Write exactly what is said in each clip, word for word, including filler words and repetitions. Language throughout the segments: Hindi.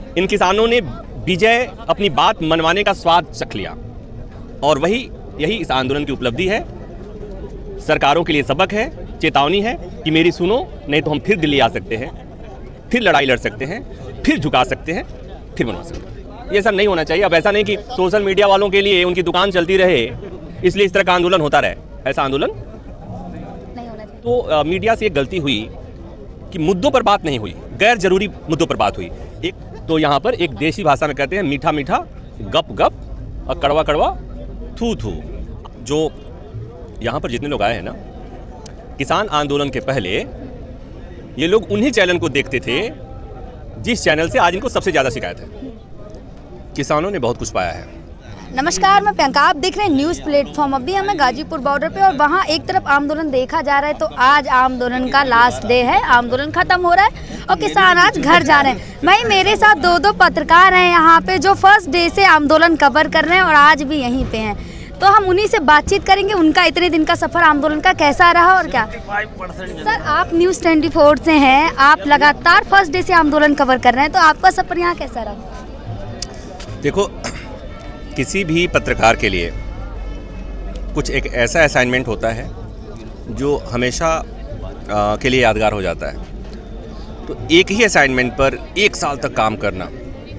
इन किसानों ने विजय अपनी बात मनवाने का स्वाद चख लिया और वही यही इस आंदोलन की उपलब्धि है। सरकारों के लिए सबक है, चेतावनी है कि मेरी सुनो, नहीं तो हम फिर दिल्ली आ सकते हैं, फिर लड़ाई लड़ सकते हैं, फिर झुका सकते हैं, फिर बनवा सकते हैं। ये सब नहीं होना चाहिए। अब ऐसा नहीं कि सोशल मीडिया वालों के लिए उनकी दुकान चलती रहे इसलिए इस तरह का आंदोलन होता रहे, ऐसा आंदोलन नहीं होना चाहिए। तो आ, मीडिया से एक गलती हुई कि मुद्दों पर बात नहीं हुई, गैर जरूरी मुद्दों पर बात हुई। एक तो यहाँ पर एक देसी भाषा में कहते हैं मीठा मीठा गप गप और कड़वा कड़वा थू थू। जो यहाँ पर जितने लोग आए हैं ना, किसान आंदोलन के पहले ये लोग उन्हीं चैनल को देखते थे जिस चैनल से आज इनको सबसे ज़्यादा शिकायत है। किसानों ने बहुत कुछ पाया है। नमस्कार, मैं प्रियंका, आप देख रहे हैं न्यूज़ प्लेटफॉर्म। अभी हमें गाजीपुर बॉर्डर पे और वहाँ एक तरफ आंदोलन देखा जा रहा है, तो आज आंदोलन का लास्ट डे है, आंदोलन खत्म हो रहा है और किसान आज घर जा रहे हैं। वहीं मेरे साथ दो दो पत्रकार हैं यहाँ पे जो फर्स्ट डे से आंदोलन कवर कर रहे हैं और आज भी यहीं पे हैं, तो हम उन्हीं से बातचीत करेंगे। उनका इतने दिन का सफर आंदोलन का कैसा रहा और क्या। सर, आप न्यूज़ ट्वेंटी फोर से हैं, आप लगातार फर्स्ट डे से आंदोलन कवर कर रहे हैं, तो आपका सफर यहाँ कैसा रहा? देखो, किसी भी पत्रकार के लिए कुछ एक ऐसा असाइनमेंट होता है जो हमेशा आ, के लिए यादगार हो जाता है। तो एक ही असाइनमेंट पर एक साल तक काम करना,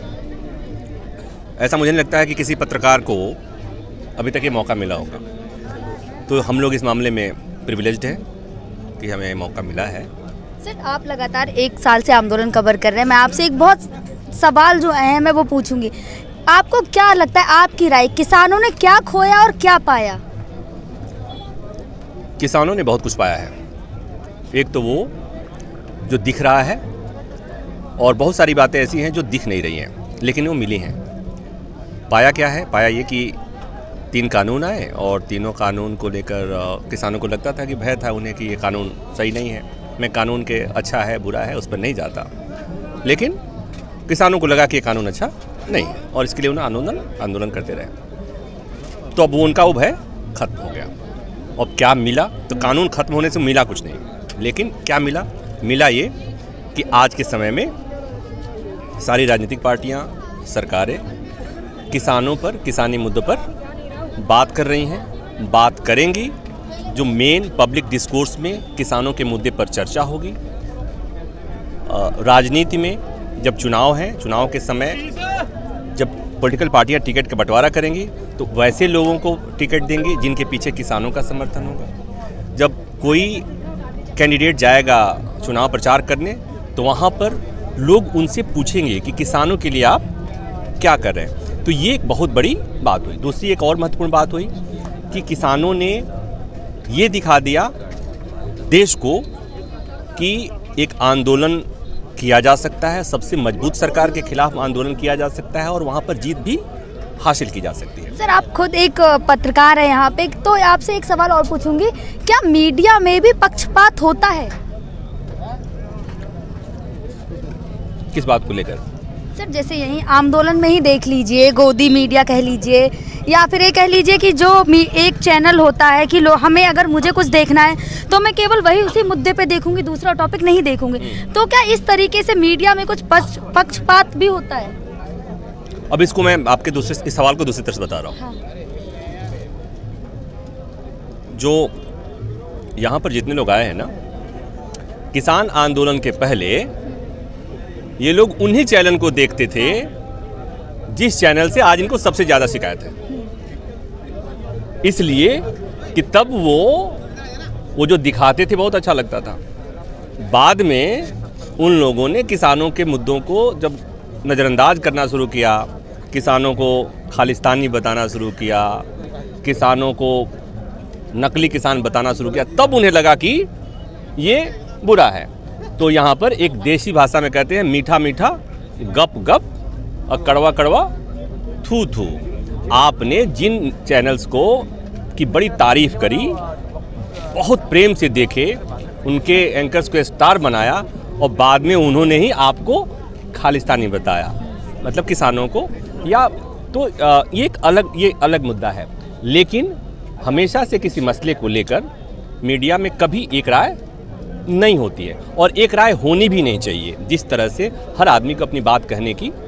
ऐसा मुझे नहीं लगता है कि किसी पत्रकार को अभी तक ये मौका मिला होगा। तो हम लोग इस मामले में प्रिविलेज्ड हैं कि हमें मौका मिला है। सर, आप लगातार एक साल से आंदोलन कवर कर रहे हैं। मैं आपसे एक बहुत सवाल जो अहम है वो पूछूंगी। आपको क्या लगता है, आपकी राय, किसानों ने क्या खोया और क्या पाया? किसानों ने बहुत कुछ पाया है। एक तो वो जो दिख रहा है और बहुत सारी बातें ऐसी हैं जो दिख नहीं रही हैं लेकिन वो मिली हैं। पाया क्या है? पाया ये कि तीन कानून आए और तीनों कानून को लेकर किसानों को लगता था कि भय था उन्हें कि ये कानून सही नहीं है। मैं कानून के अच्छा है बुरा है उस पर नहीं जाता, लेकिन किसानों को लगा कि ये कानून अच्छा नहीं और इसके लिए उन्हें आंदोलन आंदोलन करते रहे। तो अब वो उनका वो भय खत्म हो गया। अब क्या मिला? तो कानून खत्म होने से मिला कुछ नहीं, लेकिन क्या मिला? मिला ये कि आज के समय में सारी राजनीतिक पार्टियां, सरकारें किसानों पर, किसानी मुद्दों पर बात कर रही हैं, बात करेंगी। जो मेन पब्लिक डिस्कोर्स में किसानों के मुद्दे पर चर्चा होगी। राजनीति में जब चुनाव हैं, चुनाव के समय जब पॉलिटिकल पार्टियां टिकट का बंटवारा करेंगी तो वैसे लोगों को टिकट देंगी जिनके पीछे किसानों का समर्थन होगा। जब कोई कैंडिडेट जाएगा चुनाव प्रचार करने तो वहाँ पर लोग उनसे पूछेंगे कि किसानों के लिए आप क्या कर रहे हैं। तो ये एक बहुत बड़ी बात हुई। दूसरी एक और महत्वपूर्ण बात हुई कि किसानों ने ये दिखा दिया देश को कि एक आंदोलन किया जा सकता है, सबसे मजबूत सरकार के खिलाफ आंदोलन किया जा सकता है और वहाँ पर जीत भी हासिल की जा सकती है। सर, आप खुद एक पत्रकार हैं यहाँ पे, तो आपसे एक सवाल और पूछूंगी, क्या मीडिया में भी पक्षपात होता है? किस बात को लेकर? सर, जैसे यहीं आंदोलन में ही देख लीजिए, गोदी मीडिया कह लीजिए या फिर ये कह लीजिए कि जो एक चैनल होता है कि लो हमें अगर मुझे कुछ देखना है तो मैं केवल वही उसी मुद्दे पे देखूंगी, दूसरा टॉपिक नहीं देखूंगी। तो क्या इस तरीके से मीडिया में कुछ पक्ष पक्षपात भी होता है? अब इसको मैं आपके दूसरे इस सवाल को दूसरी तरफ से बता रहा हूँ। हाँ। जो यहाँ पर जितने लोग आए हैं ना, किसान आंदोलन के पहले ये लोग उन्हीं चैनल को देखते थे जिस चैनल से आज इनको सबसे ज़्यादा शिकायत है। इसलिए कि तब वो वो जो दिखाते थे बहुत अच्छा लगता था। बाद में उन लोगों ने किसानों के मुद्दों को जब नज़रअंदाज करना शुरू किया, किसानों को खालिस्तानी बताना शुरू किया, किसानों को नकली किसान बताना शुरू किया, तब उन्हें लगा कि ये बुरा है। तो यहाँ पर एक देसी भाषा में कहते हैं मीठा मीठा गप गप और कड़वा कड़वा थू थू। आपने जिन चैनल्स को की बड़ी तारीफ करी, बहुत प्रेम से देखे, उनके एंकर्स को स्टार बनाया और बाद में उन्होंने ही आपको खालिस्तानी बताया, मतलब किसानों को, या तो ये एक अलग ये अलग मुद्दा है। लेकिन हमेशा से किसी मसले को लेकर मीडिया में कभी एक राय नहीं होती है और एक राय होनी भी नहीं चाहिए। जिस तरह से हर आदमी को अपनी बात कहने की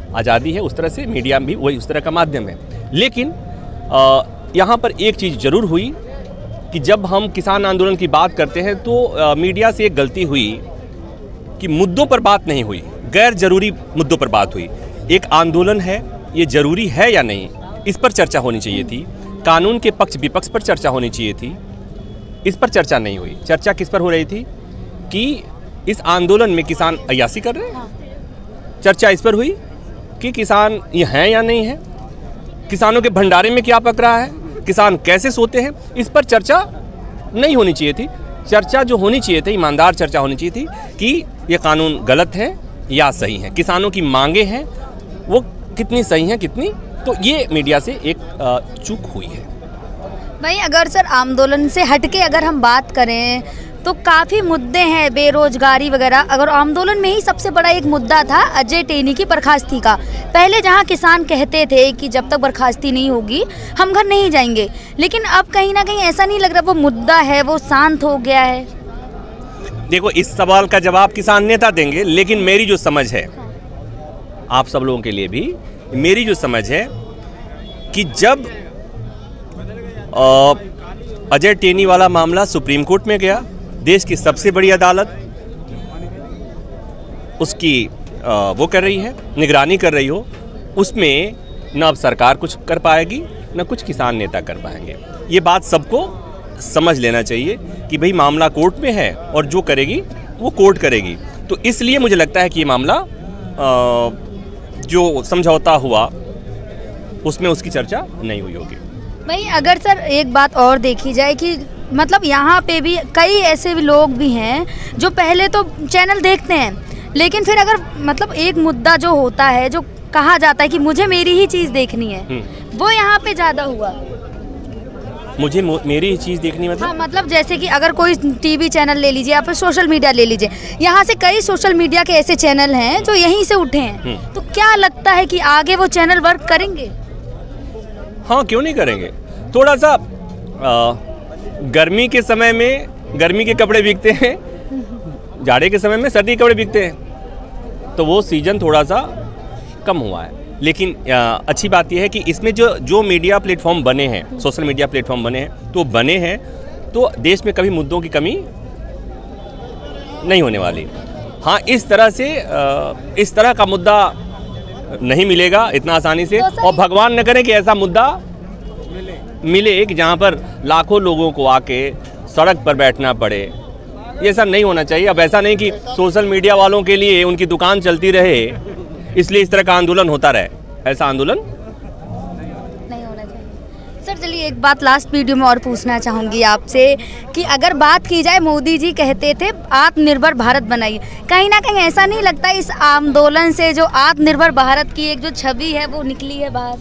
आज़ादी है, उस तरह से मीडिया भी वही उस तरह का माध्यम है। लेकिन यहाँ पर एक चीज़ ज़रूर हुई कि जब हम किसान आंदोलन की बात करते हैं तो आ, मीडिया से एक गलती हुई कि मुद्दों पर बात नहीं हुई, गैर ज़रूरी मुद्दों पर बात हुई। एक आंदोलन है, ये ज़रूरी है या नहीं, इस पर चर्चा होनी चाहिए थी। कानून के पक्ष विपक्ष पर चर्चा होनी चाहिए थी, इस पर चर्चा नहीं हुई। चर्चा किस पर हो रही थी कि इस आंदोलन में किसान अय्यासी कर रहे हैं। चर्चा इस पर हुई कि किसान ये हैं या नहीं है, किसानों के भंडारे में क्या पक रहा है, किसान कैसे सोते हैं, इस पर चर्चा नहीं होनी चाहिए थी। चर्चा जो होनी चाहिए थी, ईमानदार चर्चा होनी चाहिए थी कि ये कानून गलत है या सही है, किसानों की मांगे हैं वो कितनी सही हैं कितनी, तो ये मीडिया से एक चूक हुई है। भाई अगर सर आंदोलन से हटके अगर हम बात करें तो काफ़ी मुद्दे हैं, बेरोजगारी वगैरह। अगर आंदोलन में ही सबसे बड़ा एक मुद्दा था अजय टेनी की बर्खास्ती का। पहले जहां किसान कहते थे कि जब तक बर्खास्ती नहीं होगी हम घर नहीं जाएंगे, लेकिन अब कहीं ना कहीं ऐसा नहीं लग रहा वो मुद्दा है वो शांत हो गया है। देखो, इस सवाल का जवाब किसान नेता देंगे, लेकिन मेरी जो समझ है, आप सब लोगों के लिए भी मेरी जो समझ है कि जब अजय टेनी वाला मामला सुप्रीम कोर्ट में गया, देश की सबसे बड़ी अदालत उसकी वो कर रही है, निगरानी कर रही हो, उसमें न अब सरकार कुछ कर पाएगी न कुछ किसान नेता कर पाएंगे। ये बात सबको समझ लेना चाहिए कि भाई मामला कोर्ट में है और जो करेगी वो कोर्ट करेगी। तो इसलिए मुझे लगता है कि ये मामला जो समझौता हुआ उसमें उसकी चर्चा नहीं हुई होगी। भाई अगर सर एक बात और देखी जाए कि मतलब यहाँ पे भी कई ऐसे भी लोग भी हैं जो पहले तो चैनल देखते हैं, लेकिन फिर अगर मतलब एक मुद्दा जो होता है जो कहा जाता है कि मुझे मेरी ही चीज़ देखनी है, वो यहाँ पे ज़्यादा हुआ। मुझे मेरी ही चीज़ देखनी मतलब? हाँ, मतलब जैसे कि अगर कोई टीवी चैनल ले लीजिए या फिर सोशल मीडिया ले लीजिए, यहाँ से कई सोशल मीडिया के ऐसे चैनल हैं जो यहीं से उठे हैं, तो क्या लगता है कि आगे वो चैनल वर्क करेंगे? हाँ, क्यों नहीं करेंगे। थोड़ा सा आ, गर्मी के समय में गर्मी के कपड़े बिकते हैं, जाड़े के समय में सर्दी के कपड़े बिकते हैं, तो वो सीजन थोड़ा सा कम हुआ है। लेकिन आ, अच्छी बात यह है कि इसमें जो जो मीडिया प्लेटफॉर्म बने हैं, सोशल मीडिया प्लेटफॉर्म बने हैं, तो बने हैं तो देश में कभी मुद्दों की कमी नहीं होने वाली। हाँ, इस तरह से आ, इस तरह का मुद्दा नहीं मिलेगा इतना आसानी से, और भगवान न करे कि ऐसा मुद्दा मिले कि जहाँ पर लाखों लोगों को आके सड़क पर बैठना पड़े। ये सब नहीं होना चाहिए। अब ऐसा नहीं कि सोशल मीडिया वालों के लिए उनकी दुकान चलती रहे इसलिए इस तरह का आंदोलन होता रहे, ऐसा आंदोलन नहीं होना चाहिए। सर चलिए एक बात लास्ट वीडियो में और पूछना चाहूँगी आपसे कि अगर बात की जाए, मोदी जी कहते थे आत्मनिर्भर भारत बनाइए, कहीं ना कहीं ऐसा नहीं लगता इस आंदोलन से जो आत्मनिर्भर भारत की एक जो छवि है वो निकली है बाहर?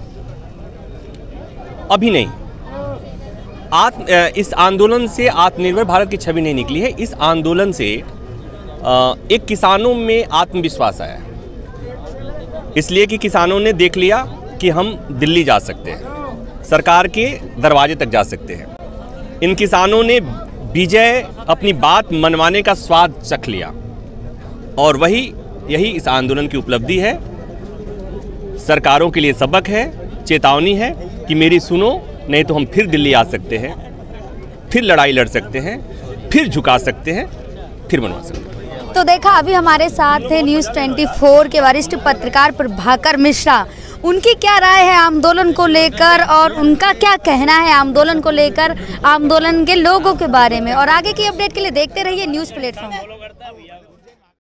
अभी नहीं। आत्म इस आंदोलन से आत्मनिर्भर भारत की छवि नहीं निकली है। इस आंदोलन से एक किसानों में आत्मविश्वास आया, इसलिए कि किसानों ने देख लिया कि हम दिल्ली जा सकते हैं, सरकार के दरवाजे तक जा सकते हैं। इन किसानों ने विजय अपनी बात मनवाने का स्वाद चख लिया, और वही यही इस आंदोलन की उपलब्धि है। सरकारों के लिए सबक है, चेतावनी है कि मेरी सुनो, नहीं तो हम फिर दिल्ली आ सकते हैं, फिर लड़ाई लड़ सकते हैं, फिर झुका सकते हैं, फिर बनवा सकते हैं। तो देखा, अभी हमारे साथ थे न्यूज़ चौबीस के वरिष्ठ पत्रकार प्रभाकर मिश्रा। उनकी क्या राय है आंदोलन को लेकर और उनका क्या कहना है आंदोलन को लेकर, आंदोलन के लोगों के बारे में। और आगे की अपडेट के लिए देखते रहिए न्यूज़ प्लेटफॉर्म।